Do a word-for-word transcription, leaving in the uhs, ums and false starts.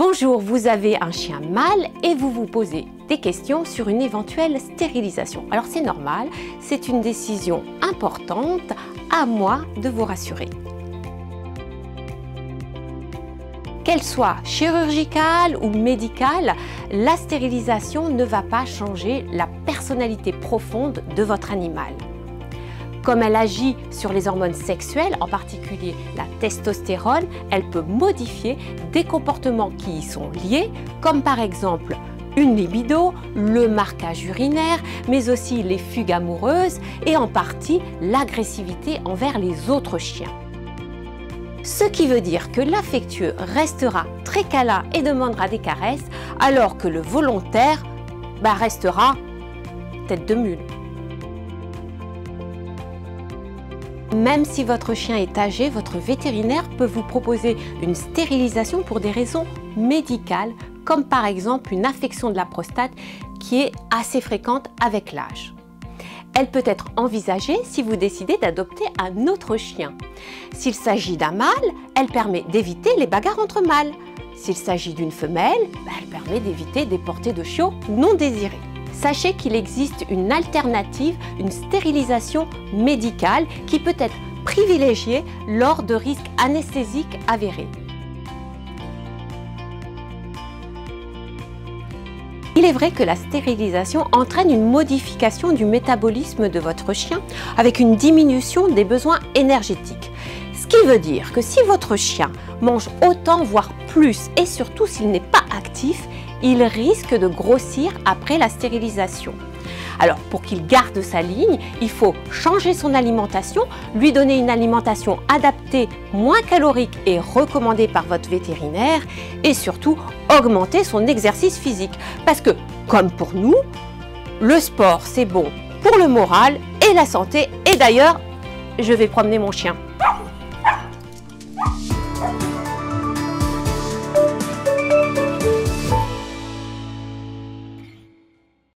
Bonjour, vous avez un chien mâle et vous vous posez des questions sur une éventuelle stérilisation. Alors c'est normal, c'est une décision importante, à moi de vous rassurer. Qu'elle soit chirurgicale ou médicale, la stérilisation ne va pas changer la personnalité profonde de votre animal. Comme elle agit sur les hormones sexuelles, en particulier la testostérone, elle peut modifier des comportements qui y sont liés, comme par exemple une libido, le marquage urinaire, mais aussi les fugues amoureuses et en partie l'agressivité envers les autres chiens. Ce qui veut dire que l'affectueux restera très câlin et demandera des caresses, alors que le volontaire bah, restera tête de mule. Même si votre chien est âgé, votre vétérinaire peut vous proposer une stérilisation pour des raisons médicales, comme par exemple une affection de la prostate qui est assez fréquente avec l'âge. Elle peut être envisagée si vous décidez d'adopter un autre chien. S'il s'agit d'un mâle, elle permet d'éviter les bagarres entre mâles. S'il s'agit d'une femelle, elle permet d'éviter des portées de chiots non désirées. Sachez qu'il existe une alternative, une stérilisation médicale qui peut être privilégiée lors de risques anesthésiques avérés. Il est vrai que la stérilisation entraîne une modification du métabolisme de votre chien avec une diminution des besoins énergétiques. Ce qui veut dire que si votre chien mange autant, voire plus, et surtout s'il n'est pas actif, il risque de grossir après la stérilisation. Alors pour qu'il garde sa ligne, il faut changer son alimentation, lui donner une alimentation adaptée, moins calorique et recommandée par votre vétérinaire et surtout augmenter son exercice physique. Parce que, comme pour nous, le sport c'est bon pour le moral et la santé. Et d'ailleurs, je vais promener mon chien.